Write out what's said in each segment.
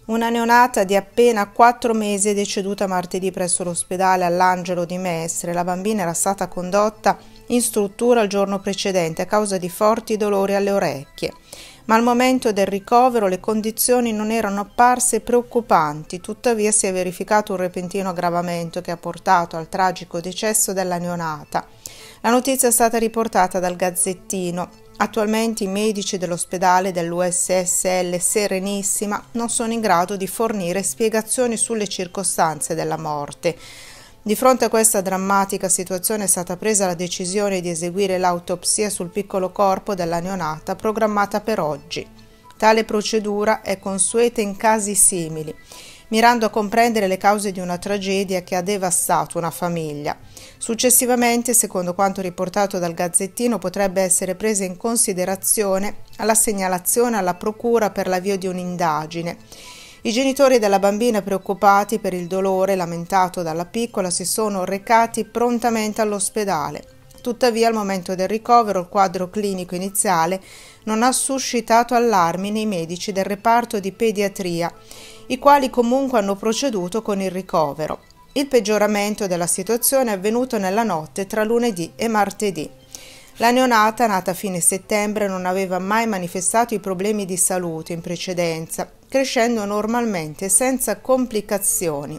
Una neonata di appena 4 mesi è deceduta martedì presso l'ospedale All'Angelo di Mestre. La bambina era stata condotta in struttura il giorno precedente a causa di forti dolori alle orecchie, ma al momento del ricovero le condizioni non erano apparse preoccupanti. Tuttavia si è verificato un repentino aggravamento che ha portato al tragico decesso della neonata. La notizia è stata riportata dal Gazzettino. Attualmente i medici dell'ospedale dell'USSL Serenissima non sono in grado di fornire spiegazioni sulle circostanze della morte. Di fronte a questa drammatica situazione è stata presa la decisione di eseguire l'autopsia sul piccolo corpo della neonata programmata per oggi. Tale procedura è consueta in casi simili, mirando a comprendere le cause di una tragedia che ha devastato una famiglia. Successivamente, secondo quanto riportato dal Gazzettino, potrebbe essere presa in considerazione la segnalazione alla procura per l'avvio di un'indagine. I genitori della bambina, preoccupati per il dolore lamentato dalla piccola, si sono recati prontamente all'ospedale. Tuttavia, al momento del ricovero, il quadro clinico iniziale non ha suscitato allarmi nei medici del reparto di pediatria, i quali comunque hanno proceduto con il ricovero. Il peggioramento della situazione è avvenuto nella notte tra lunedì e martedì. La neonata, nata a fine settembre, non aveva mai manifestato i problemi di salute in precedenza, crescendo normalmente senza complicazioni.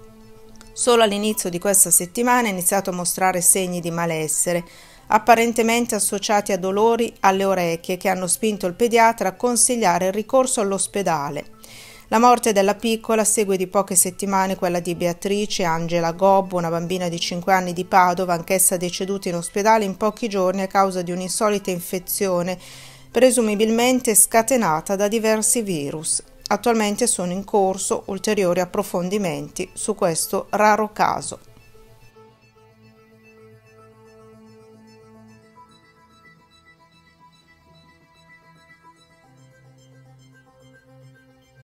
Solo all'inizio di questa settimana ha iniziato a mostrare segni di malessere, apparentemente associati a dolori alle orecchie che hanno spinto il pediatra a consigliare il ricorso all'ospedale. La morte della piccola segue di poche settimane quella di Beatrice Angela Gobbo, una bambina di 5 anni di Padova, anch'essa deceduta in ospedale in pochi giorni a causa di un'insolita infezione, presumibilmente scatenata da diversi virus. Attualmente sono in corso ulteriori approfondimenti su questo raro caso.